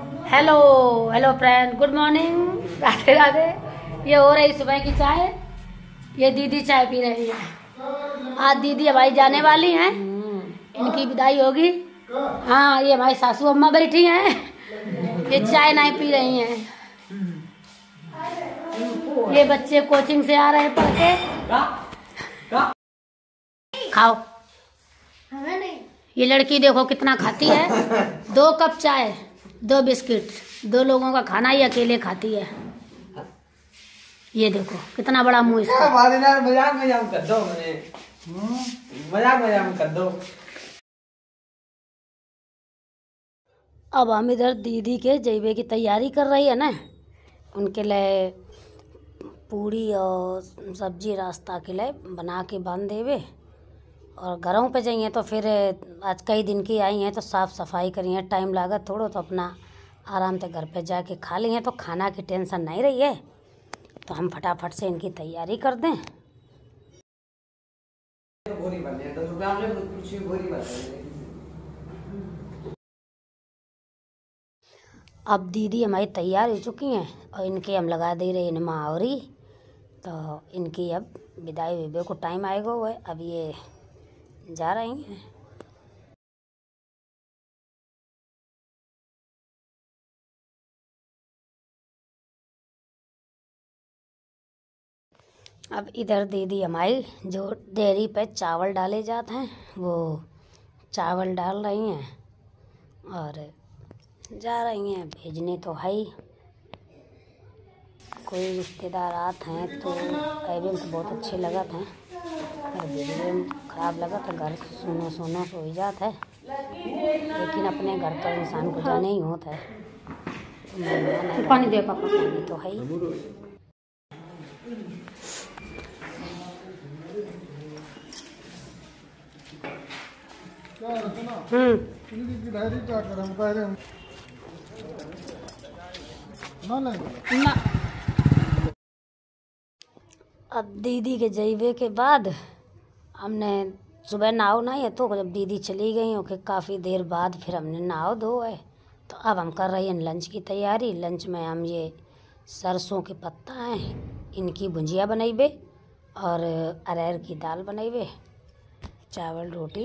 Hello hello friend, good morning, Radhe Radhe. ये हो रही सुबह की चाय। ये दीदी चाय पी रही है। आज दीदी हमारी जाने वाली हैं, इनकी विदाई होगी। हाँ, ये हमारी सासू अम्मा बैठी हैं, ये चाय नहीं पी रही हैं। ये बच्चे कोचिंग से आ रहे हैं पढ़ के। खाओ। ये लड़की देखो कितना खाती है, 2 कप चाय, 2 बिस्किट, 2 लोगों का खाना ही अकेले खाती है। ये देखो कितना बड़ा मुंह इसका। मजाक कर दो, मजाक कर दो। अब हम इधर दीदी के जैबे की तैयारी कर रही है ना, उनके लिए पूड़ी और सब्जी रास्ता के लिए बना के बांध देवे। और घरों पे जाइए तो फिर आज कई दिन की आई हैं तो साफ़ सफाई करिए, टाइम लागत थोड़ो, तो अपना आराम से घर पे जाके खा लिए तो खाना की टेंशन नहीं रही है। तो हम फटाफट से इनकी तैयारी कर दें। अब दीदी हमारी तैयार हो चुकी हैं और इनके हम लगा दे रहे हैं माहौरी। तो इनकी अब विदाई हुए को टाइम आएगा हुआ है, अब ये जा रही हैं। अब इधर दीदी हमारी जो डेयरी पे चावल डाले जाते हैं वो चावल डाल रही हैं और जा रही हैं भेजने। तो है ही, कोई रिश्तेदार आते हैं तो एवं तो बहुत अच्छे लगा थे, और भेजने में ख़राब लगा था। घर सुनो सुनो सो ही जाता है, लेकिन अपने घर तो इंसान को जाने ही होता है। तो पानी दे पापा, पानी तो है ही। ना। अब दीदी के जइबे के बाद हमने सुबह नहाओ नहीं है, तो जब दीदी चली गई हो कि काफ़ी देर बाद फिर हमने नहाओ धो है। तो अब हम कर रहे हैं लंच की तैयारी। लंच में हम ये सरसों के पत्ता हैं, इनकी भुजिया बनाइबे और अरहर की दाल बनाइबे, चावल रोटी।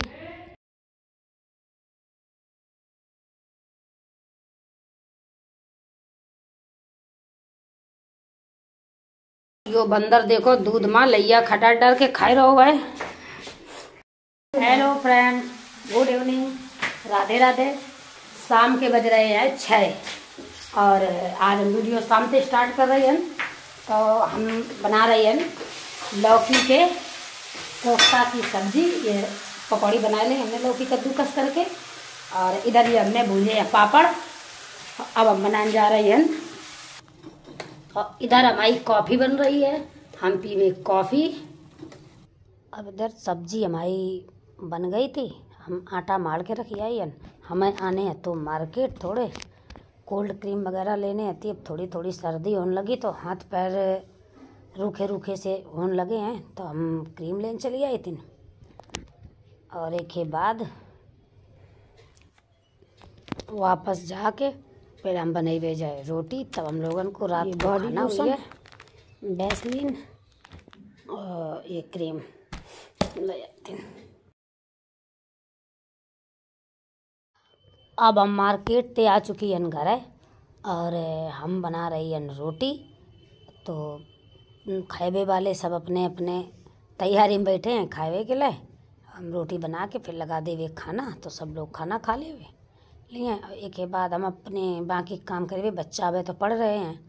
यो बंदर देखो दूध माँ लैया खटा डर के खाए रहो है। Hello friend, good evening, Radhe Radhe. शाम के बज रहे हैं 6 और आज हम वीडियो शाम से स्टार्ट कर रहे हैं। तो हम बना रहे हैं लौकी के कोफ्ता की सब्जी। ये पकौड़ी बना ली हमने लौकी कद्दूकस करके, और इधर ये हमने भूजे हैं पापड़। अब हम बनाने जा रहे हैं, और इधर हमारी कॉफ़ी बन रही है, हम पीवे कॉफ़ी। अब इधर सब्जी हमारी बन गई थी, हम आटा मार के रखी आई है। हमें आने हैं तो मार्केट थोड़े कोल्ड क्रीम वगैरह लेने आती। अब थोड़ी थोड़ी सर्दी होने लगी तो हाथ पैर रूखे रूखे से होने लगे हैं, तो हम क्रीम लेने चली आई थी। और एक के बाद वापस जाके फिर हम बनेबे जाए रोटी। तब हम लोगन को रात को खाना हुई है वैसलीन और ये क्रीम ले जाती हूँ। अब हम मार्केट ते आ चुकी हैं घर है, और हम बना रही हैं रोटी। तो खाएबे वाले सब अपने अपने तैयारी में बैठे हैं खाएबे के लिए। हम रोटी बना के फिर लगा देवे खाना, तो सब लोग खाना खा लेवे लिए। एक के बाद हम अपने बाकी काम करेंगे। बच्चा आवे तो पढ़ रहे हैं।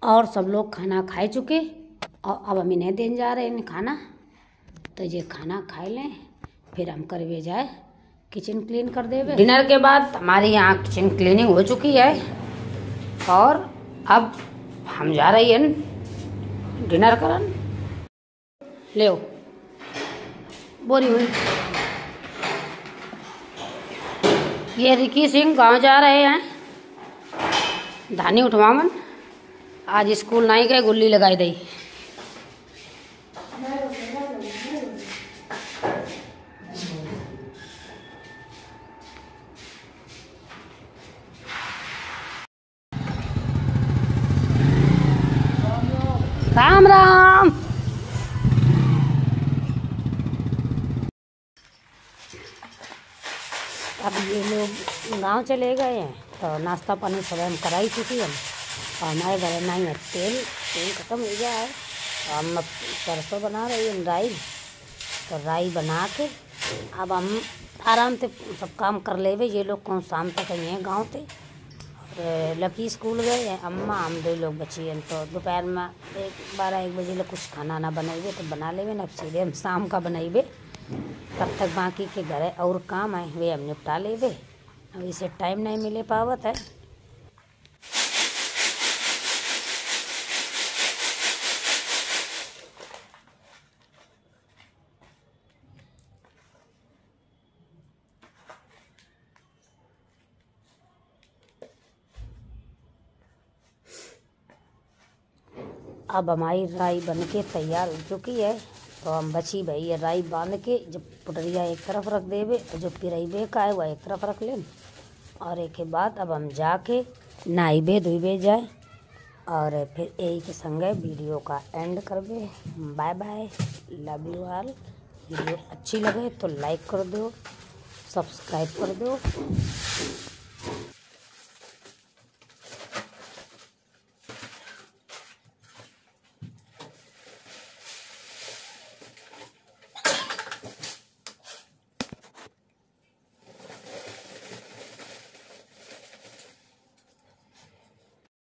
और सब लोग खाना खा चुके और अब हम इन्हें देने जा रहे हैं खाना। तो ये खाना खा लें, फिर हम करवे जाए किचन क्लीन कर देवे। डिनर के बाद हमारी यहाँ किचन क्लीनिंग हो चुकी है और अब हम जा रही हैं डिनर करन। ले बोरी हुई। ये रिकी सिंह गांव जा रहे हैं धानी उठवावन। आज स्कूल नहीं गए, गुल्ली लगाई दी। राम राम। अब ये लोग गांव चले गए हैं तो नाश्ता पानी सब हम कराई चुकी है। और हमारे घर नहीं है तेल ख़त्म हो गया है। तो हम अब सरसों बना रही हैं राई। तो राई बना के अब हम आराम से सब काम कर लेवे। ये लोग कौन शाम तक आई हैं गाँव से। और लकी स्कूल गए हैं, अम्मा हम 2 लोग बची हैं। तो दोपहर में 12-1 बजे लोग कुछ खाना ना बनाइए तो बना लेवे ना। अब सीधे हम शाम का बनाइए। तब तक बाकी के घर और काम है वे हम निपटा लेवे। अब इसे टाइम नहीं मिले पावत है। अब हमारी राई बन के तैयार हो चुकी है। तो हम बची भाई ये राई बांध के जब पुटरिया एक तरफ रख देवे और जो पिरैबे का है वह एक तरफ रख लें। और एक के बाद अब हम जाके नहाइबे धोइबे जाए और फिर यही के संगे वीडियो का एंड करबे। Bye bye, love you all. Video अच्छी लगे तो लाइक कर दो, सब्सक्राइब कर दो।